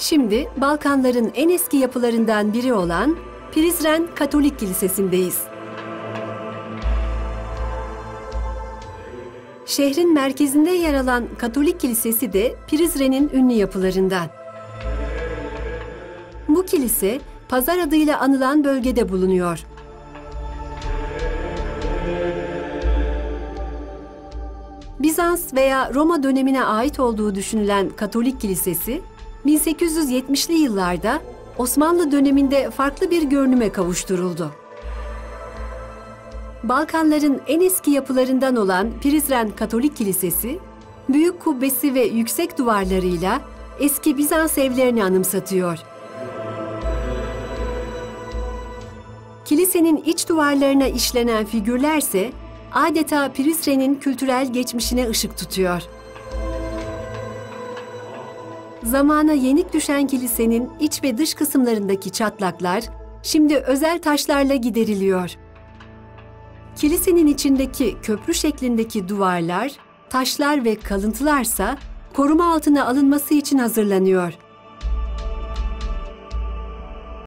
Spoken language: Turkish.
Şimdi Balkanların en eski yapılarından biri olan Prizren Katolik Kilisesi'ndeyiz. Şehrin merkezinde yer alan Katolik Kilisesi de Prizren'in ünlü yapılarından. Bu kilise, Pazar adıyla anılan bölgede bulunuyor. Bizans veya Roma dönemine ait olduğu düşünülen Katolik Kilisesi, 1870'li yıllarda Osmanlı döneminde farklı bir görünüme kavuşturuldu. Balkanların en eski yapılarından olan Prizren Katolik Kilisesi, büyük kubbesi ve yüksek duvarlarıyla eski Bizans evlerini anımsatıyor. Kilisenin iç duvarlarına işlenen figürlerse adeta Prizren'in kültürel geçmişine ışık tutuyor. Zamana yenik düşen kilisenin iç ve dış kısımlarındaki çatlaklar şimdi özel taşlarla gideriliyor. Kilisenin içindeki köprü şeklindeki duvarlar, taşlar ve kalıntılarsa koruma altına alınması için hazırlanıyor.